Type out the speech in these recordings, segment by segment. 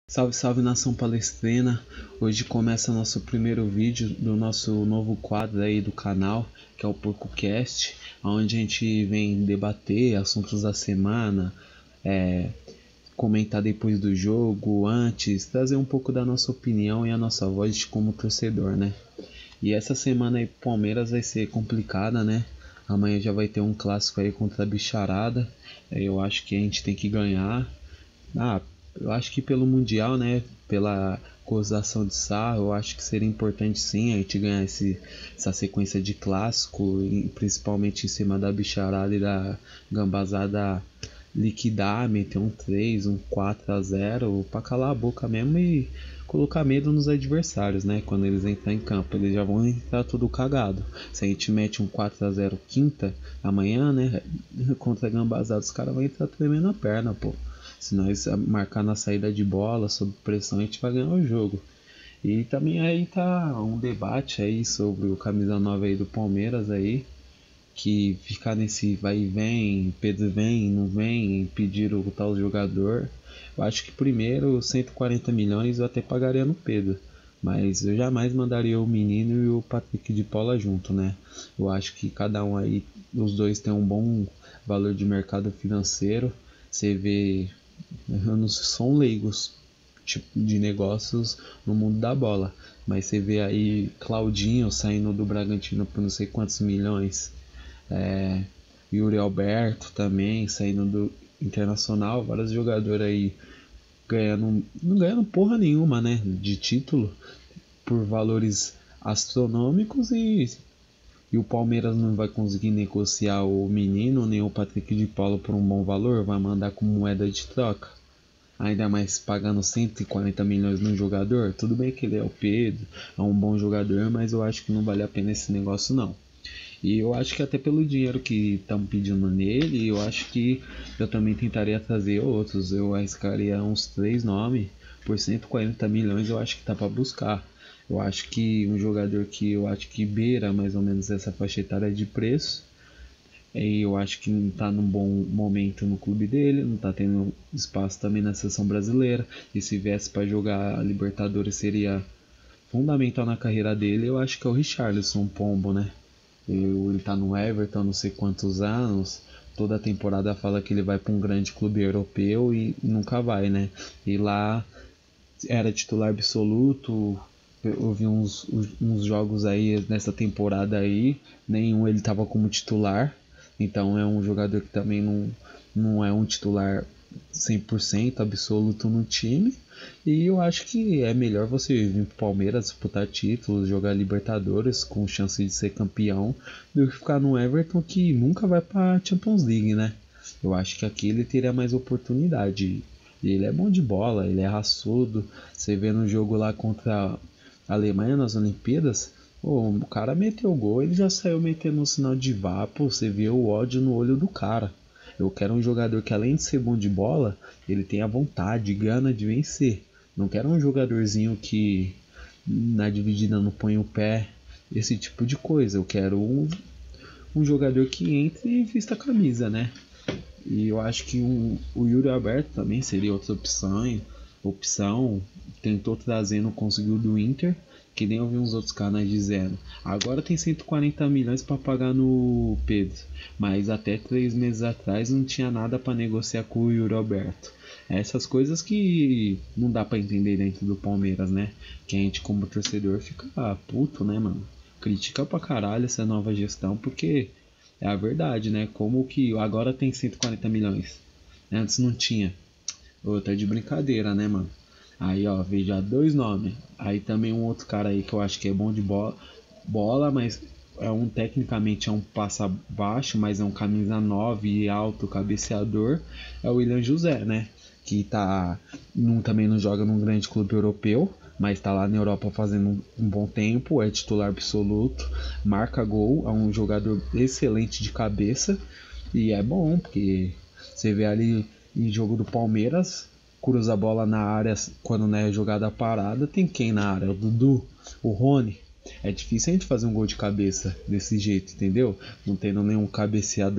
Salve, salve nação palestrina! Hoje começa nosso primeiro vídeo do nosso novo quadro aí do canal, que é o PorcoCast, onde a gente vem debater assuntos da semana, comentar depois do jogo, antes, trazer um pouco da nossa opinião e a nossa voz como torcedor, né? E essa semana aí Palmeiras vai ser complicada, né? Amanhã já vai ter um clássico aí contra a Bicharada. Eu acho que a gente tem que ganhar. Ah, eu acho que pelo Mundial, né? Pela gozação de sarro, eu acho que seria importante sim a gente ganhar essa sequência de clássico, principalmente em cima da Bicharada e da Gambazada liquidar, meter um 3, um 4-0 pra calar a boca mesmo e colocar medo nos adversários, né? Quando eles entrar em campo, eles já vão entrar tudo cagado. Se a gente mete um 4-0 quinta amanhã, né? Contra a Gambazada, os caras vão entrar tremendo a perna, pô. Se nós marcar na saída de bola, sob pressão, a gente vai ganhar o jogo. E também aí tá um debate aí sobre o camisa 9 aí do Palmeiras aí, que ficar nesse vai e vem, Pedro vem, não vem, pedir o tal jogador. Eu acho que primeiro 140 milhões eu até pagaria no Pedro, mas eu jamais mandaria o menino e o Patrick de Paula junto, né? Eu acho que cada um aí, os dois têm um bom valor de mercado financeiro. Você vê, eu não sou um leigos tipo de negócios no mundo da bola, mas você vê aí Claudinho saindo do Bragantino por não sei quantos milhões, Yuri Alberto também saindo do Internacional, vários jogadores aí ganhando, não ganhando porra nenhuma, né, de título por valores astronômicos e o Palmeiras não vai conseguir negociar o menino nem o Patrick de Paulo por um bom valor, vai mandar como moeda de troca. Ainda mais pagando 140 milhões num jogador. Tudo bem que ele é o Pedro, é um bom jogador, mas eu acho que não vale a pena esse negócio não. E eu acho que até pelo dinheiro que estão pedindo nele, eu acho que eu também tentaria trazer outros. Eu arriscaria uns 3 nomes por 140 milhões, eu acho que tá para buscar. Eu acho que um jogador que eu acho que beira mais ou menos essa faixa etária de preço, e eu acho que não está num bom momento no clube dele, não está tendo espaço também na seleção brasileira. E se viesse para jogar a Libertadores seria fundamental na carreira dele. Eu acho que é o Richarlison Pombo, né? Ele tá no Everton há não sei quantos anos. Toda a temporada fala que ele vai para um grande clube europeu e nunca vai, né? E lá era titular absoluto. Eu vi uns jogos aí nessa temporada aí, nenhum ele estava como titular. Então é um jogador que também não é um titular 100% absoluto no time. E eu acho que é melhor você vir pro Palmeiras, disputar títulos, jogar Libertadores com chance de ser campeão, do que ficar no Everton que nunca vai pra Champions League, né? Eu acho que aqui ele teria mais oportunidade. E ele é bom de bola, ele é raçudo. Você vê no jogo lá contra a Alemanha nas Olimpíadas, o cara meteu o gol, ele já saiu metendo um sinal de vapo. Você vê o ódio no olho do cara. Eu quero um jogador que, além de ser bom de bola, ele tenha vontade, gana de vencer. Não quero um jogadorzinho que na dividida não põe o pé, esse tipo de coisa. Eu quero um jogador que entre e vista a camisa, né? E eu acho que o Yuri Alberto também seria outra opção. Tentou trazer, não conseguiu do Inter, que nem eu vi uns outros canais dizendo. Agora tem 140 milhões para pagar no Pedro, mas até 3 meses atrás não tinha nada para negociar com o Yuri Alberto. Essas coisas que não dá para entender dentro do Palmeiras, né? Que a gente como torcedor fica puto, né, mano? Critica pra caralho essa nova gestão, porque é a verdade, né? Como que agora tem 140 milhões? Antes não tinha. Outra de brincadeira, né, mano? Aí, ó, veja 2 nomes. Aí também um outro cara aí que eu acho que é bom de bola, mas tecnicamente é um passa baixo, mas é um camisa 9 e alto cabeceador. É o William José, né? Que também não joga num grande clube europeu, mas tá lá na Europa fazendo um bom tempo, é titular absoluto, marca gol, é um jogador excelente de cabeça e é bom, porque você vê ali em jogo do Palmeiras, cruza a bola na área quando não é jogada parada, tem quem na área? O Dudu, o Rony. É difícil a gente fazer um gol de cabeça desse jeito, entendeu? Não tendo nenhum cabeceador.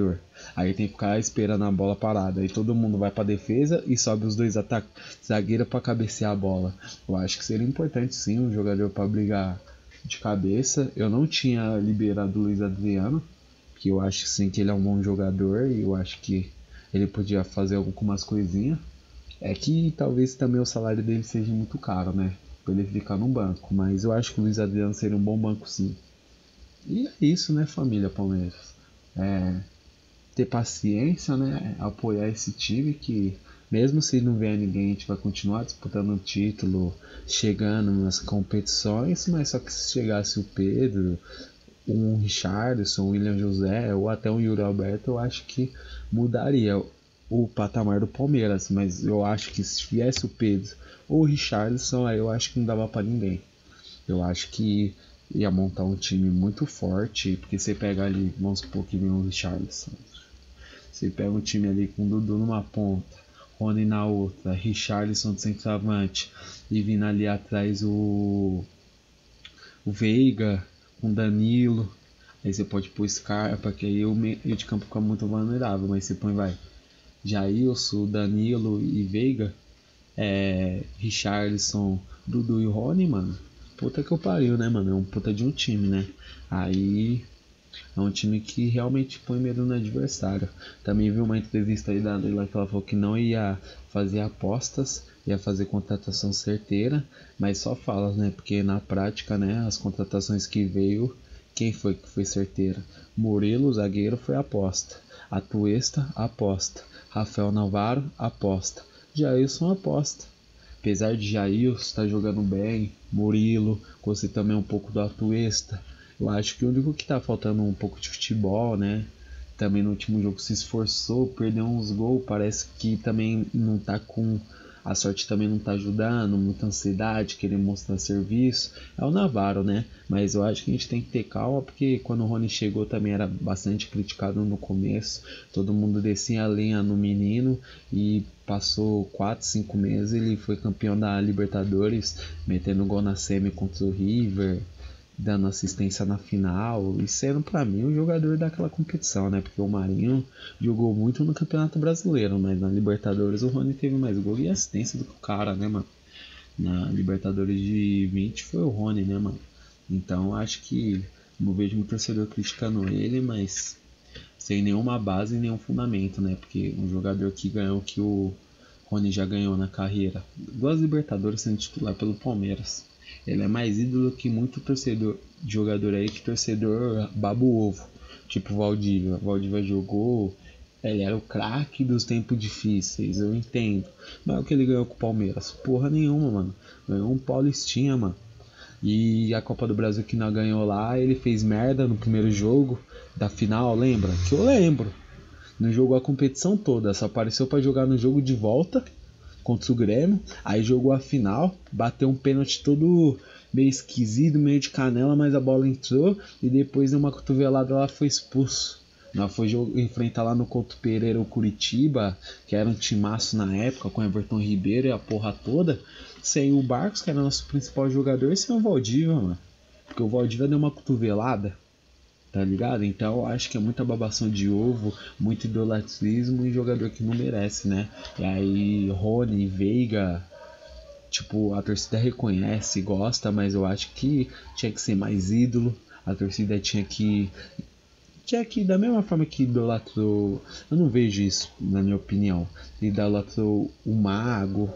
Aí tem que ficar esperando a bola parada. Aí todo mundo vai pra defesa e sobe os dois zagueiros pra cabecear a bola. Eu acho que seria importante sim um jogador pra brigar de cabeça. Eu não tinha liberado o Luiz Adriano, que eu acho sim que ele é um bom jogador e eu acho que ele podia fazer algumas coisinhas. É que talvez também o salário dele seja muito caro, né? Pra ele ficar no banco. Mas eu acho que o Luiz Adriano seria um bom banco sim. E é isso, né, família Palmeiras? É, ter paciência, né? Apoiar esse time que, mesmo se não vier ninguém, a gente vai continuar disputando o título, chegando nas competições, mas só que se chegasse o Pedro, um Richarlison, um William José ou até um Yuri Alberto, eu acho que mudaria o patamar do Palmeiras, mas eu acho que se viesse o Pedro ou o Richarlison, aí eu acho que não dava para ninguém. Eu acho que ia montar um time muito forte, porque você pega ali, vamos supor que vem o Richarlison. Você pega um time ali com o Dudu numa ponta, Rony na outra, Richarlison de centroavante, e vindo ali atrás o Veiga com Danilo. Aí você pode pôr Scarpa, que aí o meio de campo fica muito vulnerável, mas você põe, vai, Jailson, Danilo e Veiga, Richarlison, Dudu e Rony, mano. Puta que eu pariu, né, mano? É um puta de um time, né? Aí é um time que realmente põe medo no adversário. Também vi uma entrevista aí da Leila que ela falou que não ia fazer apostas, ia fazer contratação certeira, mas só falas, né? Porque na prática, né, as contratações que veio, quem foi que foi certeira? Murilo, zagueiro, foi aposta. Atuesta, aposta. Rafael Navarro, aposta. Jailson, aposta. Apesar de Jailson estar jogando bem, Murilo, gostei também um pouco do Atuesta. Eu acho que o único que tá faltando um pouco de futebol, né? Também no último jogo se esforçou, perdeu uns gols, parece que também não tá com. A sorte também não tá ajudando, muita ansiedade, querer mostrar serviço. É o Navarro, né? Mas eu acho que a gente tem que ter calma, porque quando o Rony chegou também era bastante criticado no começo. Todo mundo descia a lenha no menino e passou 4, 5 meses. Ele foi campeão da Libertadores, metendo gol na semi contra o River, dando assistência na final e sendo pra mim o jogador daquela competição, né? Porque o Marinho jogou muito no Campeonato Brasileiro, mas na Libertadores o Rony teve mais gol e assistência do que o cara, né, mano? Na Libertadores de 20 foi o Rony, né, mano? Então acho que não vejo um torcedor criticando ele, mas sem nenhuma base e nenhum fundamento, né? Porque um jogador que ganhou o que o Rony já ganhou na carreira, 2 Libertadores sendo titular pelo Palmeiras. Ele é mais ídolo que muito torcedor, jogador aí que torcedor baba o ovo. Tipo Valdívia. Valdívia jogou, ele era o craque dos tempos difíceis, eu entendo. Mas o que ele ganhou com o Palmeiras? Porra nenhuma, mano. Ganhou um Paulistinha, mano. E a Copa do Brasil que não ganhou lá, ele fez merda no primeiro jogo da final, lembra? Que eu lembro. Não jogou a competição toda, só apareceu para jogar no jogo de volta contra o Grêmio, aí jogou a final, bateu um pênalti todo meio esquisito, meio de canela, mas a bola entrou e depois de uma cotovelada lá foi expulso. Nós foi enfrentar lá no Couto Pereira o Curitiba, que era um timaço na época, com Everton Ribeiro e a porra toda, sem o Barcos, que era nosso principal jogador, e sem o Valdívia, mano. Porque o Valdívia deu uma cotovelada, tá ligado? Então eu acho que é muita babação de ovo, muito idolatrismo e jogador que não merece, né? E aí Rony, Veiga, tipo, a torcida reconhece, gosta, mas eu acho que tinha que ser mais ídolo. A torcida tinha que da mesma forma que idolatrou, eu não vejo isso na minha opinião, idolatrou o Mago,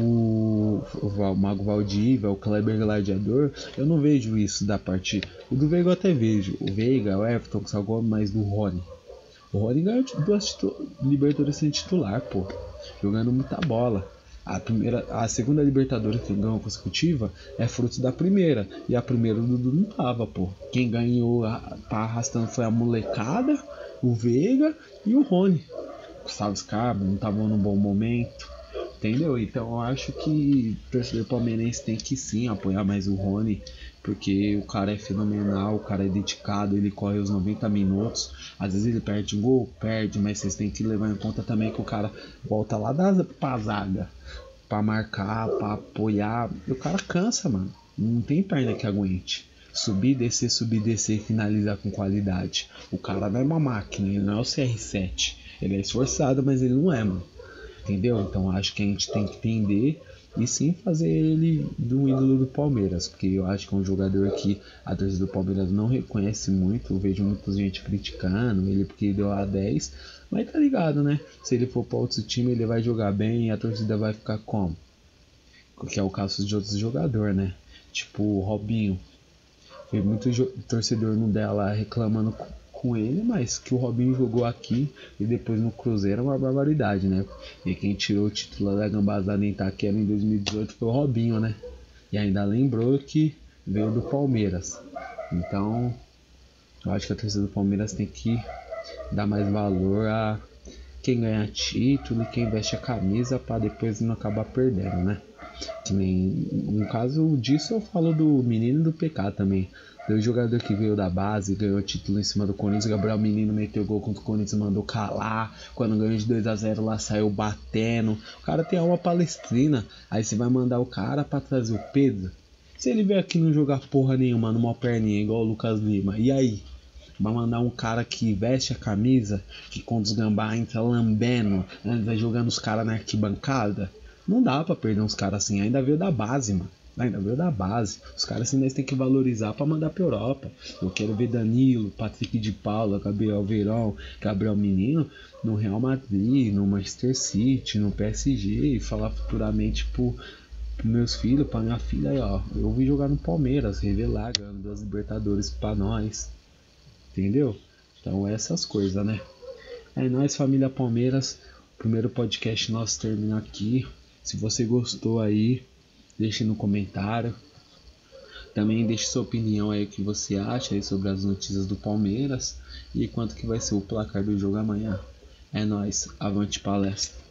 o Mago Valdívia, o Kleber Gladiador, eu não vejo isso da parte. O do Veiga eu até vejo. O Veiga, o Everton, que salgou mais do Rony. O Rony ganhou 2 Libertadores sem titular, pô. Jogando muita bola. A segunda Libertadores que ganhou consecutiva é fruto da primeira. E a primeira o Dudu não tava, pô. Quem ganhou, tá arrastando foi a molecada, o Veiga e o Rony. O Gustavo Scarpa não tava num bom momento. Entendeu? Então eu acho que o torcedor palmeirense tem que sim apoiar mais o Rony, porque o cara é fenomenal, o cara é dedicado, ele corre os 90 minutos. Às vezes ele perde um gol, perde, mas vocês têm que levar em conta também que o cara volta lá pra zaga, pra marcar, pra apoiar. E o cara cansa, mano. Não tem perna que aguente. Subir, descer e finalizar com qualidade. O cara não é uma máquina, ele não é o CR7. Ele é esforçado, mas ele não é, mano. Entendeu? Então acho que a gente tem que entender e sim fazer ele do ídolo do Palmeiras, porque eu acho que é um jogador que a torcida do Palmeiras não reconhece muito. Eu vejo muita gente criticando ele porque deu a 10, mas tá ligado, né? Se ele for para outro time, ele vai jogar bem e a torcida vai ficar como? Que é o caso de outros jogadores, né? Tipo o Robinho. Tem muito torcedor no dela reclamando com ele, mas que o Robinho jogou aqui e depois no Cruzeiro é uma barbaridade, né? E quem tirou o título da Gambazada em Itaquera em 2018 foi o Robinho, né? E ainda lembrou que veio do Palmeiras. Então, eu acho que a torcida do Palmeiras tem que dar mais valor a quem ganha título e quem veste a camisa para depois não acabar perdendo, né? Que nem no caso disso eu falo do Menino e do PK também. O jogador que veio da base, ganhou título em cima do Corinthians. Gabriel Menino meteu gol contra o Corinthians, mandou calar. Quando ganhou de 2-0 lá, saiu batendo. O cara tem alma palestrina. Aí você vai mandar o cara pra trazer o Pedro. Se ele vier aqui não jogar porra nenhuma, numa perninha igual o Lucas Lima, e aí? Vai mandar um cara que veste a camisa, que com os gambá entra lambendo, vai jogando os caras na arquibancada? Não dá pra perder uns caras assim, ainda veio da base, mano. Ainda veio da base. Os caras assim nós tem que valorizar pra mandar pra Europa. Eu quero ver Danilo, Patrick de Paula, Gabriel Verón, Gabriel Menino no Real Madrid, no Manchester City, no PSG e falar futuramente pros meus filhos, pra minha filha aí, ó. Eu vim jogar no Palmeiras, revelar, ganhando 2 Libertadores pra nós. Entendeu? Então essas coisas, né? É nóis, família Palmeiras. O primeiro podcast nosso termina aqui. Se você gostou aí, deixe no comentário. Também deixe sua opinião aí, o que você acha aí sobre as notícias do Palmeiras e quanto que vai ser o placar do jogo amanhã. É nóis, avante palestra.